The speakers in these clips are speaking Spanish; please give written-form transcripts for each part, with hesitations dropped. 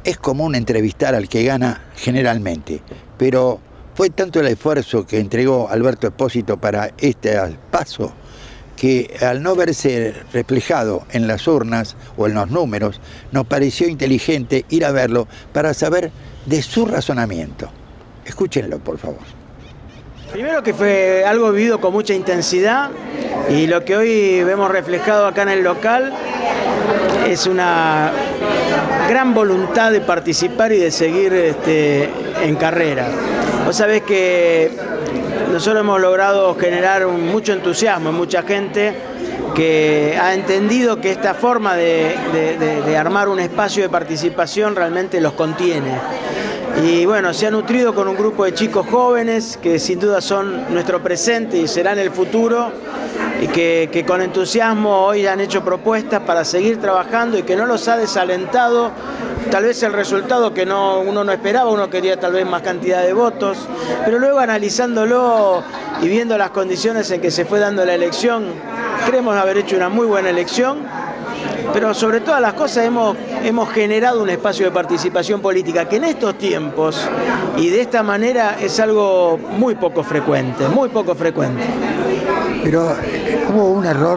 es común entrevistar al que gana generalmente, pero fue tanto el esfuerzo que entregó Alberto Espósito para este paso que al no verse reflejado en las urnas o en los números, nos pareció inteligente ir a verlo para saber de su razonamiento. Escúchenlo, por favor. Primero que fue algo vivido con mucha intensidad y lo que hoy vemos reflejado acá en el local es una gran voluntad de participar y de seguir en carrera. Vos sabés que nosotros hemos logrado generar mucho entusiasmo en mucha gente que ha entendido que esta forma de armar un espacio de participación realmente los contiene. Y bueno, se ha nutrido con un grupo de chicos jóvenes que sin duda son nuestro presente y serán el futuro, y que con entusiasmo hoy han hecho propuestas para seguir trabajando y que no los ha desalentado tal vez el resultado que uno no esperaba. Uno quería tal vez más cantidad de votos, pero luego analizándolo y viendo las condiciones en que se fue dando la elección, creemos haber hecho una muy buena elección, pero sobre todas las cosas hemos generado un espacio de participación política que en estos tiempos y de esta manera es algo muy poco frecuente, muy poco frecuente. Pero hubo un error.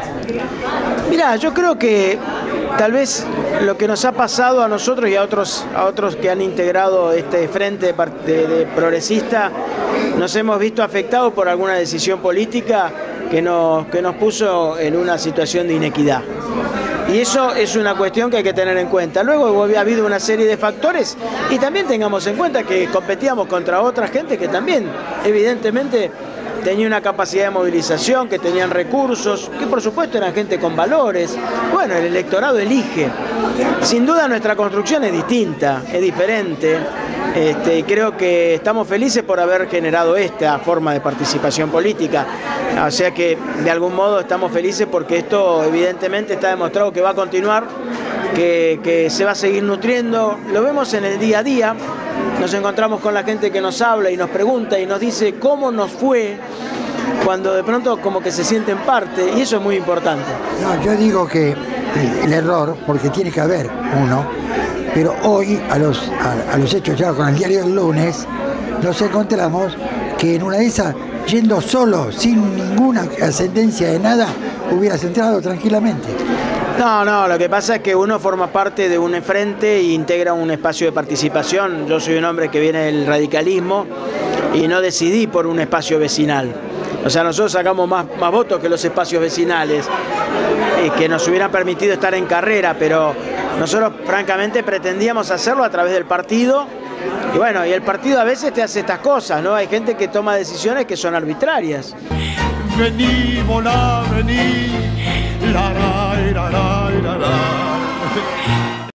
Mirá, yo creo que tal vez lo que nos ha pasado a nosotros y a otros que han integrado este frente de progresista, nos hemos visto afectados por alguna decisión política que nos puso en una situación de inequidad. Y eso es una cuestión que hay que tener en cuenta. Luego ha habido una serie de factores y también tengamos en cuenta que competíamos contra otra gente que también, evidentemente, tenía una capacidad de movilización, que tenían recursos, que por supuesto eran gente con valores. Bueno, el electorado elige. Sin duda nuestra construcción es distinta, es diferente, y creo que estamos felices por haber generado esta forma de participación política. O sea que de algún modo estamos felices porque esto evidentemente está demostrado que va a continuar, que se va a seguir nutriendo. Lo vemos en el día a día. Nos encontramos con la gente que nos habla y nos pregunta y nos dice cómo nos fue, cuando de pronto como que se sienten parte, y eso es muy importante. No, yo digo que el error, porque tiene que haber uno, pero hoy a los hechos ya con el diario del lunes, nos encontramos que en una de esas, yendo solo, sin ninguna ascendencia de nada, hubieras entrado tranquilamente. No, lo que pasa es que uno forma parte de un frente e integra un espacio de participación. Yo soy un hombre que viene del radicalismo y no decidí por un espacio vecinal. O sea, nosotros sacamos más votos que los espacios vecinales, que nos hubieran permitido estar en carrera, pero nosotros francamente pretendíamos hacerlo a través del partido. Y bueno, y el partido a veces te hace estas cosas, ¿no? Hay gente que toma decisiones que son arbitrarias. Vení, volá, vení.